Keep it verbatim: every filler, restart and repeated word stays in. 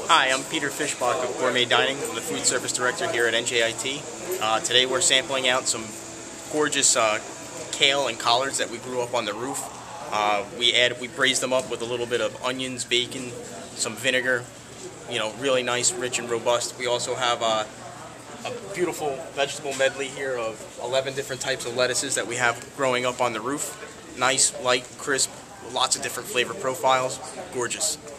Hi, I'm Peter Fischbach of Gourmet Dining. I'm the food service director here at N J I T. Uh, today we're sampling out some gorgeous uh, kale and collards that we grew up on the roof. Uh, we add, we braised them up with a little bit of onions, bacon, some vinegar. You know, really nice, rich and robust. We also have uh, a beautiful vegetable medley here of eleven different types of lettuces that we have growing up on the roof. Nice, light, crisp, lots of different flavor profiles. Gorgeous.